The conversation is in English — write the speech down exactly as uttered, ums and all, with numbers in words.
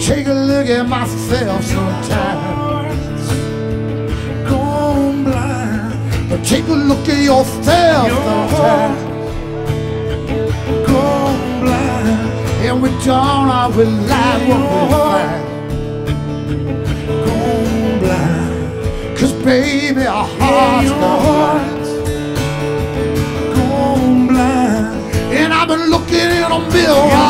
Take a look at myself sometimes. Gone blind. But take a look at yourself sometimes. Gone blind. And we don't always realize what we find. Gone blind. Cause baby, our hearts gone blind. Gone blind. And I've been looking in a mirror.